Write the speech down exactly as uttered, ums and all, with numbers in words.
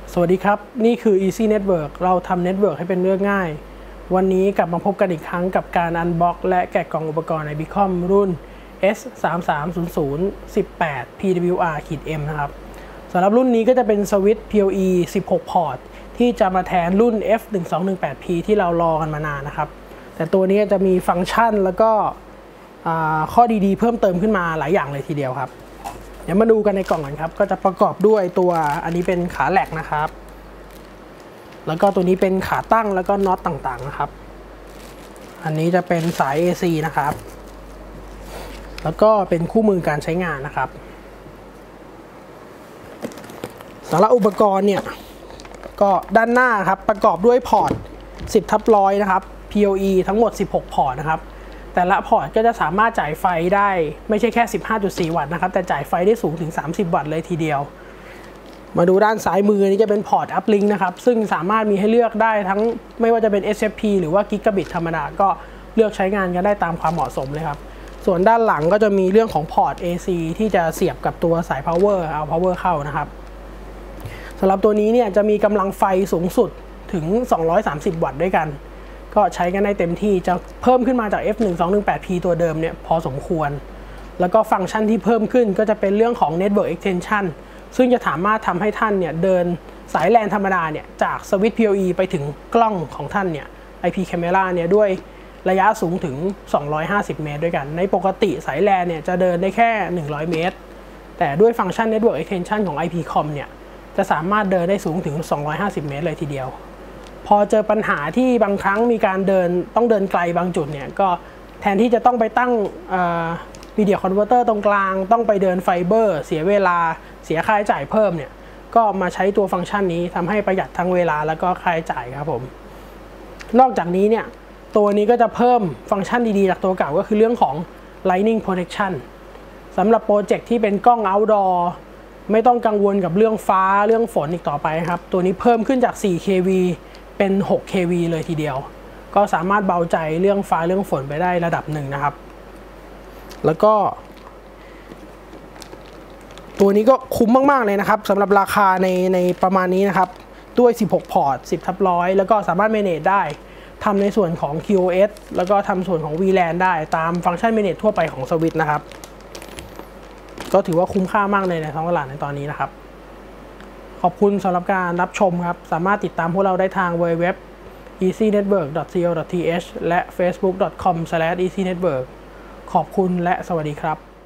สวัสดีครับนี่คือ Easy Network เราทำ Network ให้เป็นเรื่องง่ายวันนี้กลับมาพบกันอีกครั้งกับการอันบ็อกและแกะกล่องอุปกรณ์ ไอ บี คอม รุ่น เอส สามสามศูนย์ศูนย์ สิบแปด พี ดับเบิลยู อาร์ เอ็ม นะครับสำหรับรุ่นนี้ก็จะเป็นสวิตช์ พี แอล อี สิบหก พอร์ตที่จะมาแทนรุ่น เอฟ หนึ่งสองหนึ่งแปดพี ที่เรารอกันมานานนะครับแต่ตัวนี้จะมีฟังก์ชันแล้วก็ข้อดีๆเพิ่มเติมขึ้นมาหลายอย่างเลยทีเดียวครับเดี๋ยวมาดูกันในกล่องกันครับก็จะประกอบด้วยตัวอันนี้เป็นขาแหลกนะครับแล้วก็ตัวนี้เป็นขาตั้งแล้วก็น็อตต่างๆนะครับอันนี้จะเป็นสาย เอ ซี นะครับแล้วก็เป็นคู่มือการใช้งานนะครับสำหรับอุปกรณ์เนี่ยก็ด้านหน้าครับประกอบด้วยพอร์ต สิบทับร้อยนะครับ พี แอล อี ทั้งหมดสิบหกพอร์ตนะครับแต่ละพอร์ตก็จะสามารถจ่ายไฟได้ไม่ใช่แค่ สิบห้าจุดสี่ วัตต์นะครับแต่จ่ายไฟได้สูงถึงสามสิบวัตต์เลยทีเดียวมาดูด้านซ้ายมือนี้จะเป็นพอร์ต Uplink นะครับซึ่งสามารถมีให้เลือกได้ทั้งไม่ว่าจะเป็น เอส เอฟ พี หรือว่า Gigabit ธรรมดาก็เลือกใช้งานกันได้ตามความเหมาะสมเลยครับส่วนด้านหลังก็จะมีเรื่องของพอร์ต เอ ซี ที่จะเสียบกับตัวสาย power เอา power เข้านะครับสำหรับตัวนี้เนี่ยจะมีกำลังไฟสูงสุดถึงสองร้อยสามสิบวัตต์ด้วยกันก็ใช้กันได้เต็มที่จะเพิ่มขึ้นมาจาก เอฟ หนึ่งสองหนึ่งแปดพี ตัวเดิมเนี่ยพอสมควรแล้วก็ฟังก์ชันที่เพิ่มขึ้นก็จะเป็นเรื่องของ Network Extension ซึ่งจะสามารถทำให้ท่านเนี่ยเดินสายแลนธรรมดาเนี่ยจากสวิตช์ พี แอล อี ไปถึงกล้องของท่านเนี่ย ไอ พี Camera เนี่ยด้วยระยะสูงถึงสองร้อยห้าสิบเมตรด้วยกันในปกติสายแลนเนี่ยจะเดินได้แค่หนึ่งร้อยเมตรแต่ด้วยฟังก์ชัน Network Extension ของ ไอ พี คอม เนี่ยจะสามารถเดินได้สูงถึงสองร้อยห้าสิบเมตรเลยทีเดียวพอเจอปัญหาที่บางครั้งมีการเดินต้องเดินไกลบางจุดเนี่ยก็แทนที่จะต้องไปตั้งวิดีโอคอนเวอร์เตอร์ตรงกลางต้องไปเดินไฟเบอร์เสียเวลาเสียค่าใช้จ่ายเพิ่มเนี่ยก็มาใช้ตัวฟังก์ชันนี้ทำให้ประหยัดทั้งเวลาแล้วก็ค่าใช้จ่ายครับผมนอกจากนี้เนี่ยตัวนี้ก็จะเพิ่มฟังก์ชันดีๆจากตัวเก่าก็คือเรื่องของ Lightning Protection สำหรับโปรเจกต์ที่เป็นกล้อง Outdoor ไม่ต้องกังวลกับเรื่องฟ้าเรื่องฝนอีกต่อไปครับตัวนี้เพิ่มขึ้นจาก สี่ เค วี เป็น หก เค วี เลยทีเดียวก็สามารถเบาใจเรื่องฟ้าเรื่องฝนไปได้ระดับหนึ่งนะครับแล้วก็ตัวนี้ก็คุ้มมากๆเลยนะครับสำหรับราคาในในประมาณนี้นะครับด้วยสิบหกพอร์ต สิบทับร้อยแล้วก็สามารถ manage ได้ทำในส่วนของ คิว โอ เอส แล้วก็ทำส่วนของ วี แลน ได้ตามฟังก์ชัน manage ทั่วไปของสวิตช์นะครับก็ถือว่าคุ้มค่ามากในท้องตลาดในตอนนี้นะครับขอบคุณสำหรับการรับชมครับสามารถติดตามพวกเราได้ทาง ดับเบิลยู ดับเบิลยู ดับเบิลยู ดอท อี ซี เน็ตเวิร์ก ดอท ซี โอ ดอท ที เอช และ เฟซบุ๊ก ดอท คอม สแลช อี ซี เน็ตเวิร์ก ขอบคุณและสวัสดีครับ